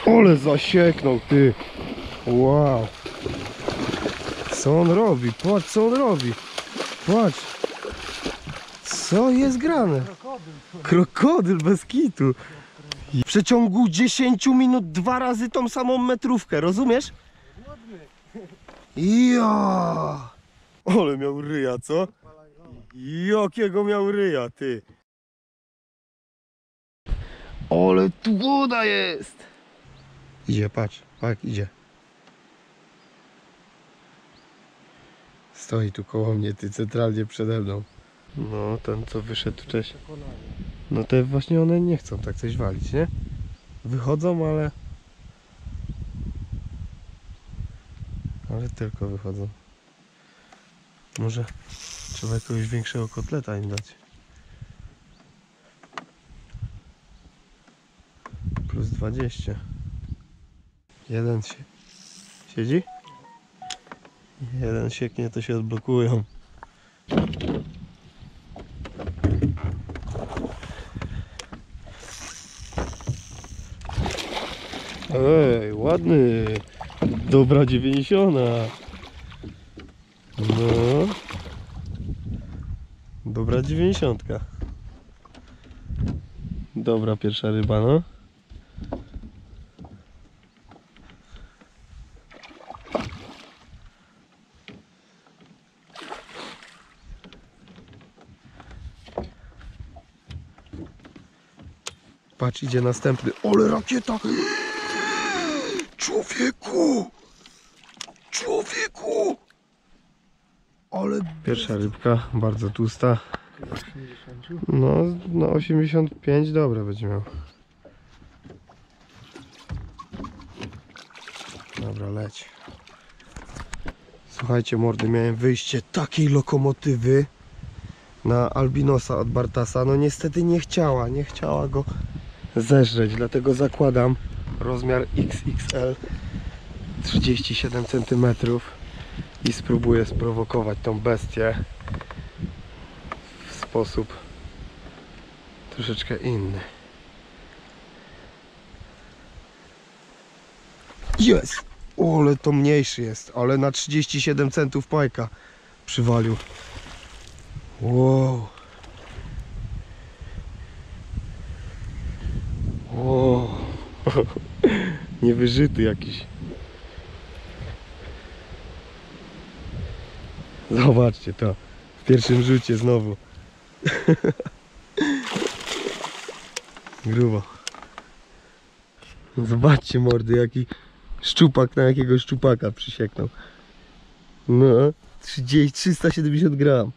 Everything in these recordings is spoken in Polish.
Ale zasieknął, ty. Wow. Co on robi? Patrz, co on robi. Patrz. Co jest grane? Krokodyl bez kitu. W przeciągu 10 minut 2 razy tą samą metrówkę, rozumiesz? Ja. Ale miał ryja, co? Jakiego miał ryja, ty. Ale tu woda jest. Idzie, patrz, idzie. Stoi tu koło mnie, ty, centralnie przede mną. No, ten co wyszedł wcześniej. No te właśnie one nie chcą tak coś walić, nie? Wychodzą, ale tylko wychodzą. Może trzeba jakiegoś większego kotleta im dać. Plus 20. Jeden siedzi? Jeden sieknie, to się odblokują. Ej, ładny. Dobra 90. No. Dobra 90. Dobra pierwsza ryba, no. Patrz, idzie następny. Ole rakieta! Człowieku! Człowieku! Ale... Pierwsza rybka, bardzo tłusta. No, na 85 dobra będzie miał. Dobra, leć. Słuchajcie mordy, miałem wyjście takiej lokomotywy na albinosa od Bartasa. No niestety nie chciała go zeżreć, dlatego zakładam rozmiar XXL 37 cm i spróbuję sprowokować tą bestię w sposób troszeczkę inny. Jest! O, ale to mniejszy jest, ale na 37 centów pajka przywalił. Wow. Wow. Niewyżyty jakiś. Zobaczcie to. W pierwszym rzucie znowu. Grubo. Zobaczcie mordy, jaki szczupak na jakiego szczupaka przysieknął. No, 370 gram.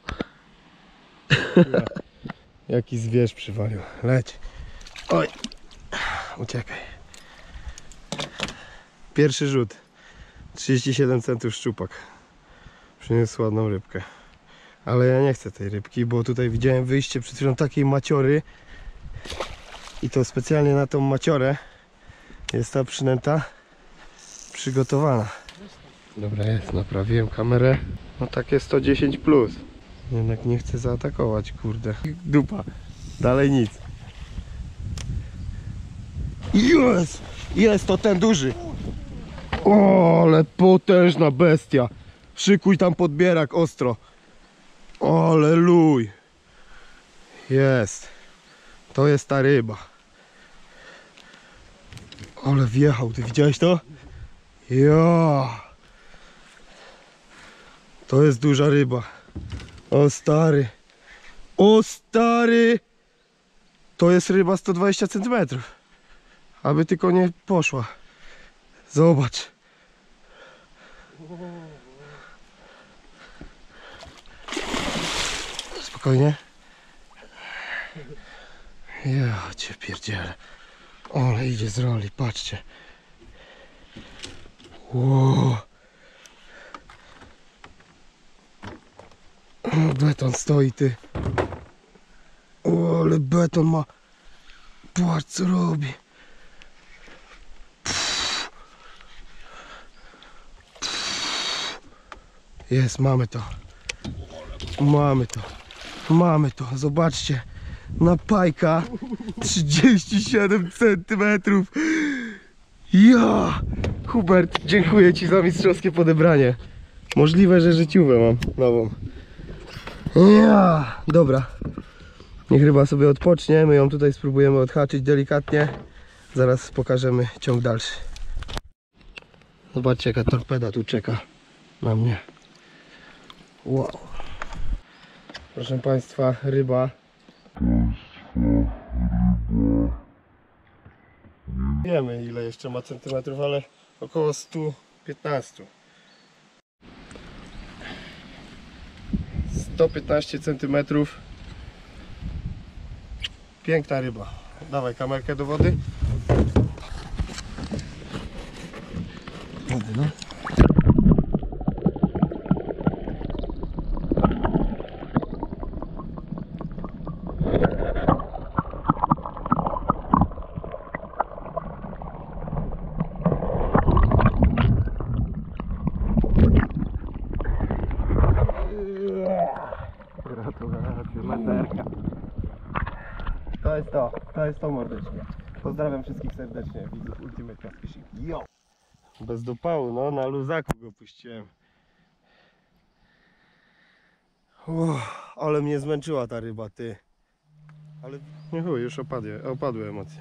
Jaki zwierz przywalił. Leć. Oj. Uciekaj. Pierwszy rzut. 37 centów szczupak. Przyniósł ładną rybkę. Ale ja nie chcę tej rybki, bo tutaj widziałem wyjście przed chwilą takiej maciory. I to specjalnie na tą maciorę jest ta przynęta przygotowana. Dobra, jest, naprawiłem kamerę. No takie 110 plus. Jednak nie chcę zaatakować, kurde. Dupa. Dalej nic. Jest! Jest to ten duży. O, ale potężna bestia. Szykuj tam podbierak ostro. Ale luj. Jest. To jest ta ryba. Ale wjechał, ty widziałeś to? Ja. To jest duża ryba. O stary. O stary. To jest ryba 120 cm. Aby tylko nie poszła. Zobacz. Spokojnie. Ja cię pierdzielę. Ale idzie z roli, patrzcie. Wow. Beton stoi, ty. O, ale beton ma. Patrz co robi. Jest, mamy to. Mamy to. Mamy to. Zobaczcie. Na pajka 37 cm. Ja! Hubert, dziękuję Ci za mistrzowskie podebranie. Możliwe, że życiówę mam nową. Ja! Dobra. Niech ryba sobie odpocznie, my ją tutaj spróbujemy odhaczyć delikatnie. Zaraz pokażemy ciąg dalszy. Zobaczcie, jaka torpeda tu czeka na mnie. Wow. Proszę Państwa, ryba. Nie wiemy, ile jeszcze ma centymetrów, ale około 115. 115 centymetrów. Piękna ryba. Dawaj kamerkę do wody. Wody, no. Gratulacje, latarka. To jest to mordeczko. Pozdrawiam wszystkich serdecznie, widzów Ultimate Cast Fishing. Jo! Bez dopału, no, na luzaku go puściłem. Ale mnie zmęczyła ta ryba, ty. Ale nie chuj, już opadły emocje.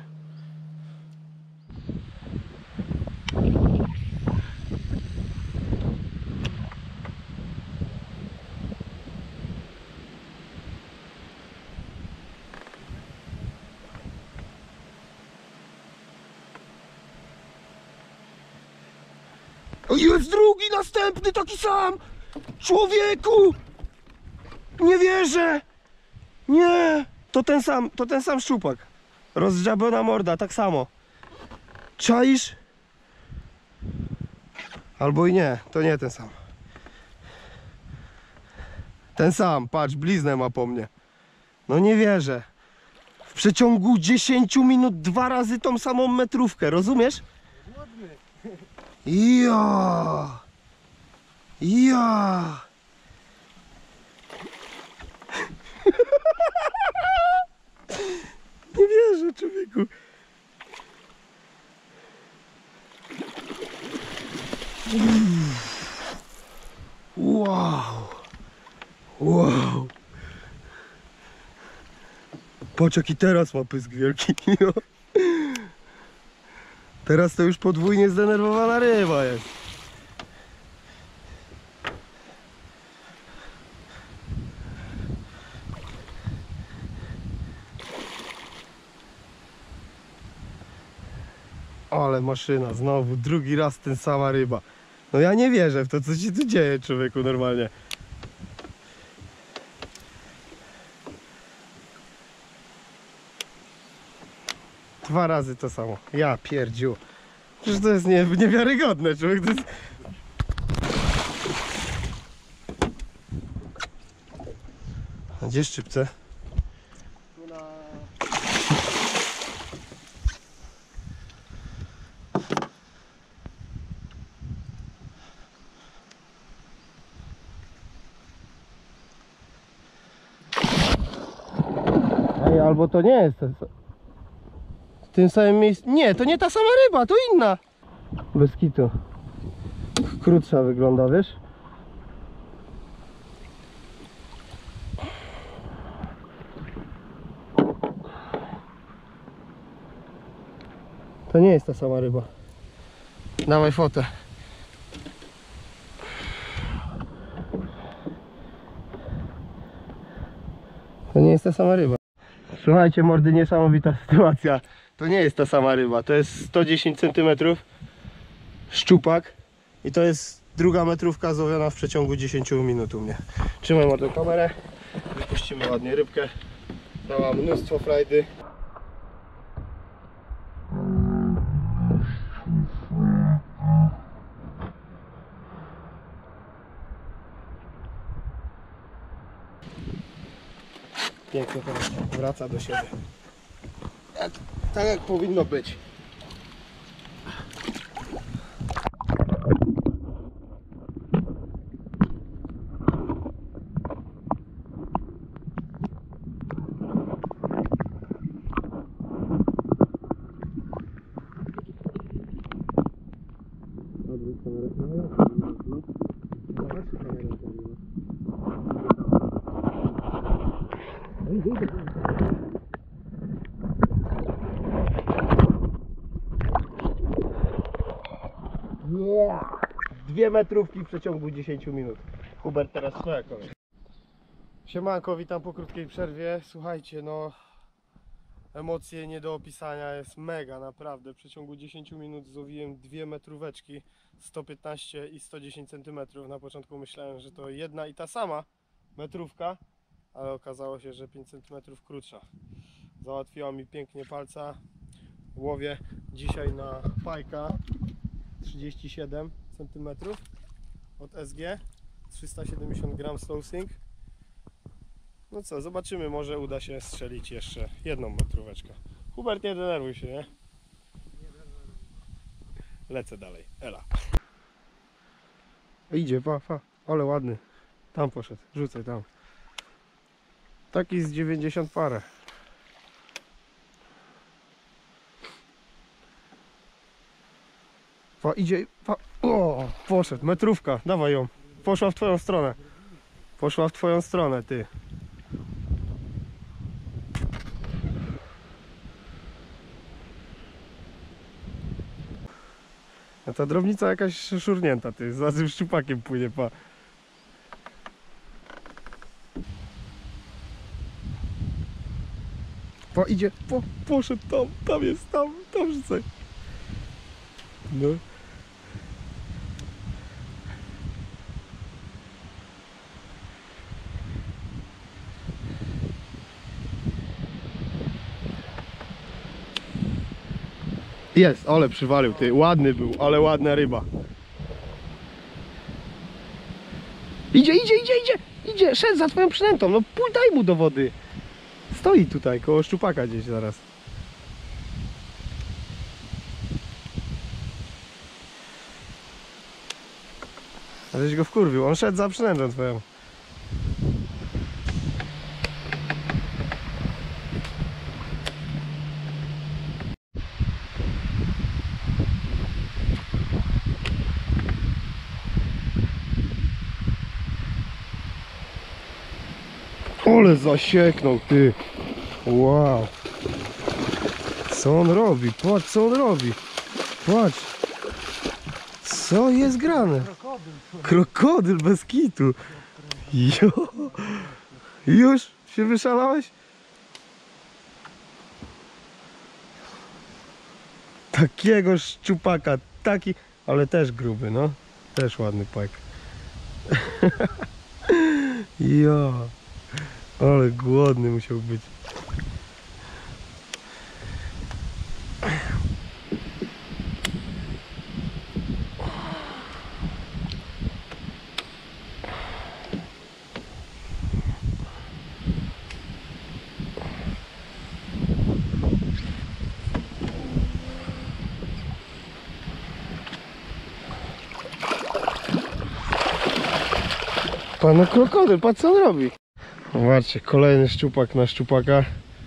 Jest drugi, następny, taki sam! Człowieku! Nie wierzę! Nie! To ten sam szczupak. Rozżabiona morda, tak samo. Czaisz? Albo i nie, to nie ten sam. Ten sam, patrz, bliznę ma po mnie. No nie wierzę. W przeciągu 10 minut 2 razy tą samą metrówkę, rozumiesz? Ja! Ja! Nie wierzę, człowieku. Wow! Wow! Patrz, jaki teraz ma pysk wielki. Teraz to już podwójnie zdenerwowana ryba jest. Ale maszyna, znowu, drugi raz ten sama ryba. No ja nie wierzę w to, co się tu dzieje, człowieku, normalnie. Dwa razy to samo. Ja pierdziu. Przecież to jest niewiarygodne, człowiek. To jest... A gdzie szczypce? Ej, albo to nie jest w tym samym miejscu. Nie, to nie ta sama ryba, to inna. Bez kitu. Krótsza wygląda, wiesz? To nie jest ta sama ryba. Dawaj fotę. To nie jest ta sama ryba. Słuchajcie, mordy, niesamowita sytuacja. To nie jest ta sama ryba. To jest 110 cm szczupak. I to jest druga metrówka złowiona w przeciągu 10 minut u mnie. Trzymaj mordę kamerę. Wypuścimy ładnie rybkę. Dała mnóstwo frajdy. Pięknie teraz wraca do siebie. Tak jak powinno być. Yeah! 2 metrówki w przeciągu 10 minut. Hubert, teraz twoja kolej. Siemanko, witam po krótkiej przerwie. Słuchajcie, no emocje nie do opisania, jest mega, naprawdę. W przeciągu 10 minut złowiłem 2 metróweczki, 115 i 110 cm. Na początku myślałem, że to jedna i ta sama metrówka, ale okazało się, że 5 cm krótsza. Załatwiła mi pięknie palca. Łowię dzisiaj na pajka 37 cm od SG, 370 g slow sink. No co, zobaczymy, może uda się strzelić jeszcze jedną metróweczkę. Hubert, nie denerwuj się, nie? Lecę dalej, ela. Idzie, pa, ale ładny. Tam poszedł, rzucaj tam. Taki z 90 parę. Pa, idzie, pa. O, poszedł, metrówka, dawaj ją. Poszła w twoją stronę. Poszła w twoją stronę, ty. A ta drobnica jakaś szurnięta, ty. Za tym szczupakiem płynie, pa. Pa, idzie, poszedł tam jest, tam rzucaj. No. Jest, ale przywalił, ty, ładny był, ale ładna ryba. Idzie, szedł za twoją przynętą, no daj mu do wody. Stoi tutaj, koło szczupaka gdzieś zaraz. Aleś go wkurwił, on szedł za przynętą twoją. Ale zasieknął, ty. Wow. Co on robi? Patrz, co on robi. Patrz. Co jest grane? Krokodyl bez kitu. Jo. Już się wyszalałeś? Takiego szczupaka, taki, ale też gruby, no. Też ładny pajk. Jo. Ale głodny musiał być. Pan, no krokodyl, patrz co on robi. Zobaczcie, kolejny szczupak na szczupaka.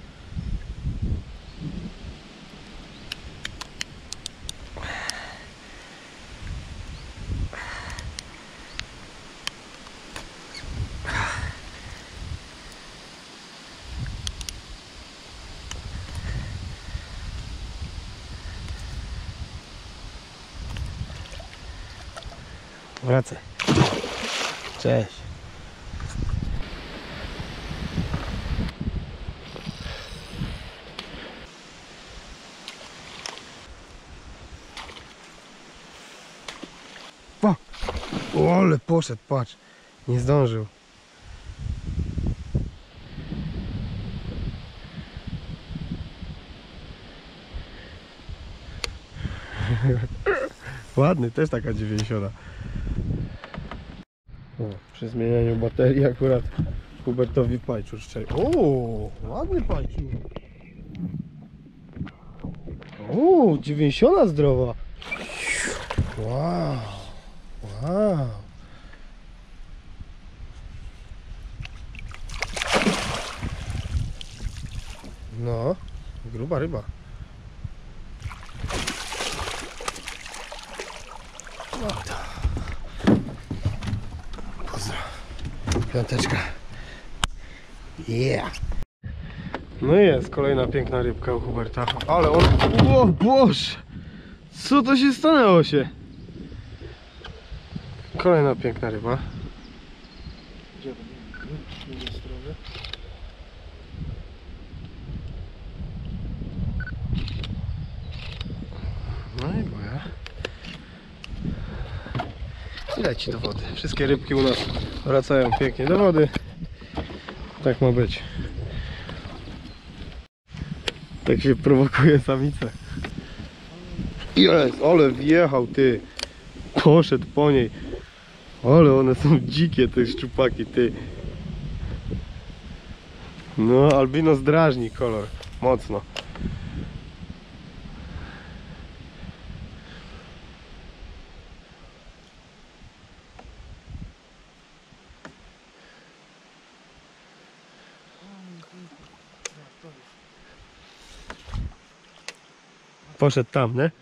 Wracaj. Cześć. Pa! O, ale poszedł, patrz. Nie zdążył. Ładny, też taka 90. O, przy zmienianiu baterii akurat Hubertowi pajczur szczeli. O, ładny pajczur. O, 90 zdrowa. Wow. Wow. No, gruba ryba. Pozdro. Piąteczka. Yeah. No i jest kolejna piękna rybka u Huberta. Ale on... O Boże! Co to się stanęło się? Kolejna piękna ryba. No i boja. I leci do wody. Wszystkie rybki u nas wracają pięknie do wody. Tak ma być. Tak się prowokuje samicę. Jest, ale wjechał ty. Poszedł po niej. Ale one są dzikie te szczupaki ty. No albinos drażni kolor. Mocno. Poszedł tam, nie?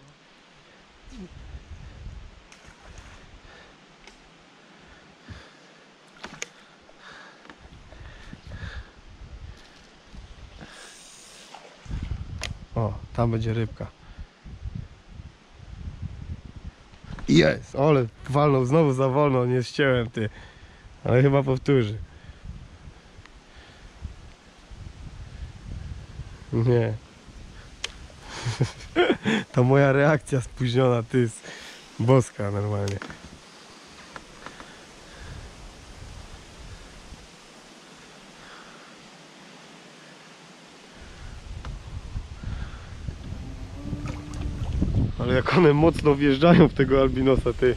O, tam będzie rybka. Jest, ale walnął znowu za wolno, nie ścięłem ty. Ale chyba powtórzy. Nie. To moja reakcja spóźniona, ty jest boska normalnie. Ale jak one mocno wjeżdżają w tego albinosa, ty.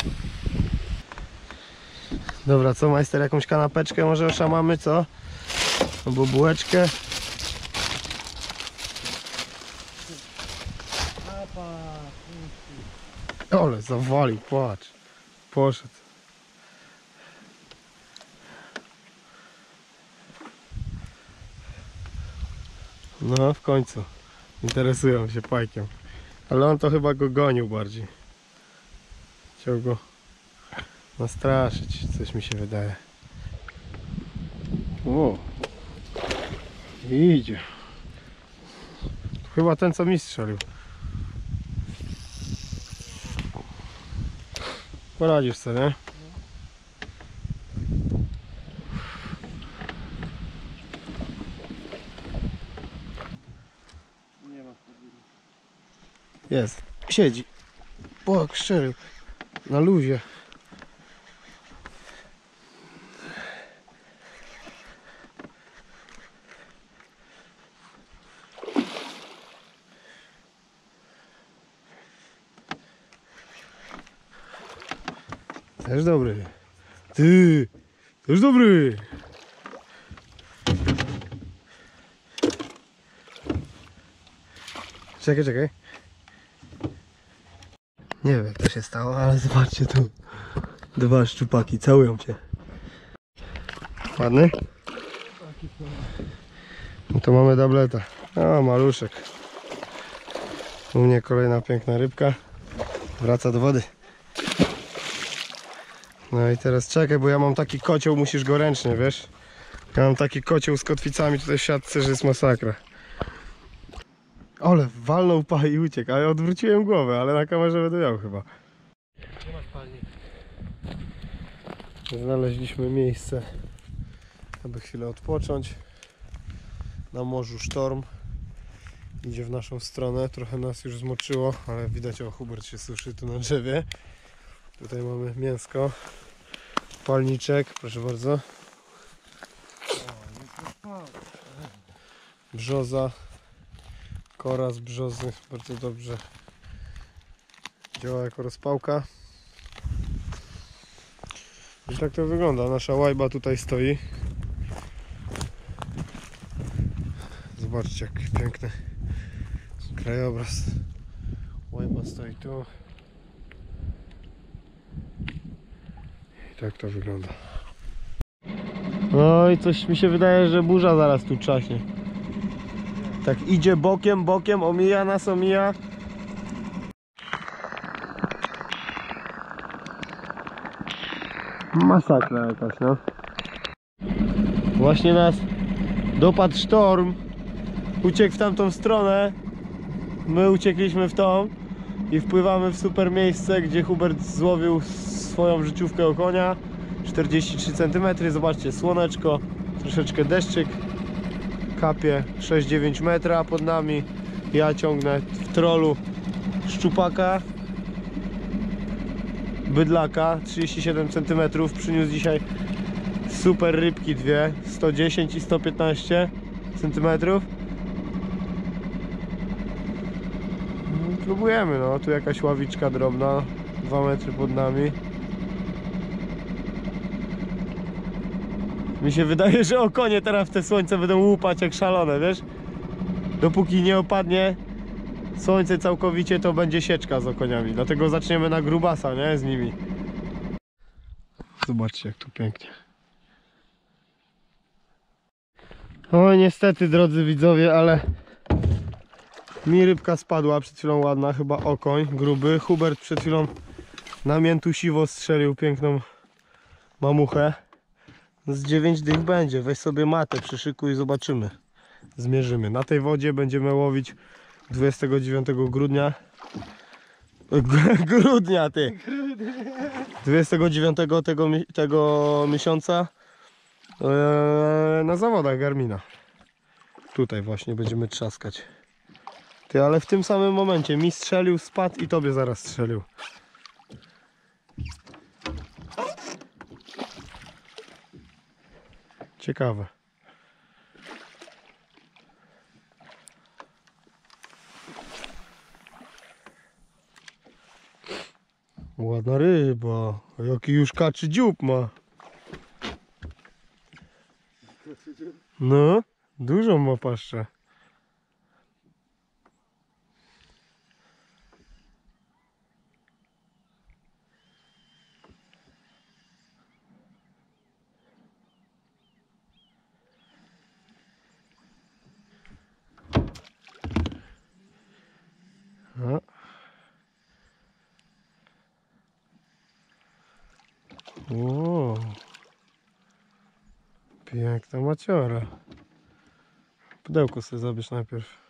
Dobra, co majster, jakąś kanapeczkę może oszamamy, co? Albo bułeczkę. Ale zawalił, patrz. Poszedł. No w końcu. Interesują się pajkiem. Ale on to chyba go gonił bardziej. Chciał go nastraszyć, coś mi się wydaje. O, idzie. Chyba ten, co mi strzelił. Poradzisz sobie, nie? Jest, siedzi. O, jak strzelił. Na luzie. Też dobry. Ty, też dobry. Czekaj, czekaj. Nie wiem jak to się stało, ale zobaczcie tu. Dwa szczupaki, całują cię. Ładny? No to mamy dubleta. O, maluszek. U mnie kolejna piękna rybka. Wraca do wody. No i teraz czekaj, bo ja mam taki kocioł, musisz go ręcznie, wiesz? Ja mam taki kocioł z kotwicami tutaj w siatce, że jest masakra. Ale walnął paj i uciekł, ale odwróciłem głowę, ale na kamerze będę miał chyba. Nie masz palnik. Znaleźliśmy miejsce, aby chwilę odpocząć. Na morzu sztorm. Idzie w naszą stronę, trochę nas już zmoczyło, ale widać, o, Hubert się suszy tu na drzewie. Tutaj mamy mięsko, palniczek, proszę bardzo. Brzoza, kora z brzozy, bardzo dobrze działa jako rozpałka. I tak to wygląda, nasza łajba tutaj stoi. Zobaczcie, jaki piękny krajobraz. Łajba stoi tu. I tak to wygląda. No i coś mi się wydaje, że burza zaraz tu czaśnie. Tak idzie bokiem, omija nas, omija. Masakra jakaś, no. Właśnie nas dopadł sztorm. Uciekł w tamtą stronę. My uciekliśmy w tą i wpływamy w super miejsce, gdzie Hubert złowił swoją życiówkę okonia. 43 cm. Zobaczcie, słoneczko, troszeczkę deszczyk. Kapie 6-9 metra pod nami. Ja ciągnę w trolu szczupaka, bydlaka 37 cm. Przyniósł dzisiaj super rybki dwie, 110 i 115 cm. Próbujemy, no tu jakaś ławiczka drobna, 2 metry pod nami. Mi się wydaje, że okonie teraz w te słońce będą łupać jak szalone, wiesz? Dopóki nie opadnie słońce całkowicie, to będzie sieczka z okoniami. Dlatego zaczniemy na grubasa, nie? Z nimi. Zobaczcie, jak tu pięknie. O, niestety, drodzy widzowie, ale mi rybka spadła przed chwilą, ładna, chyba okoń, gruby. Hubert przed chwilą na miętusiwo strzelił piękną mamuchę. Z 9 dych będzie. Weź sobie matę, przyszykuj i zobaczymy. Zmierzymy. Na tej wodzie będziemy łowić 29 grudnia. Grudnia, ty! 29 tego miesiąca na zawodach Garmina. Tutaj właśnie będziemy trzaskać. Ty, ale w tym samym momencie mi strzelił, spadł i tobie zaraz strzelił. Ciekawe. Ładna ryba. Jaki już kaczy dziób ma. No, dużą ma paszczę. No. Wow. Piękna maciora. Pudełko sobie zabierz najpierw.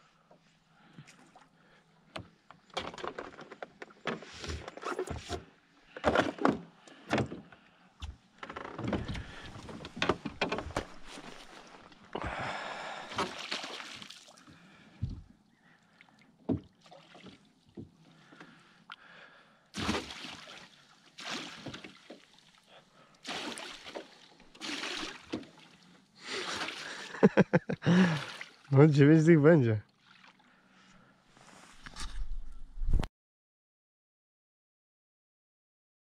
No 9 z nich będzie.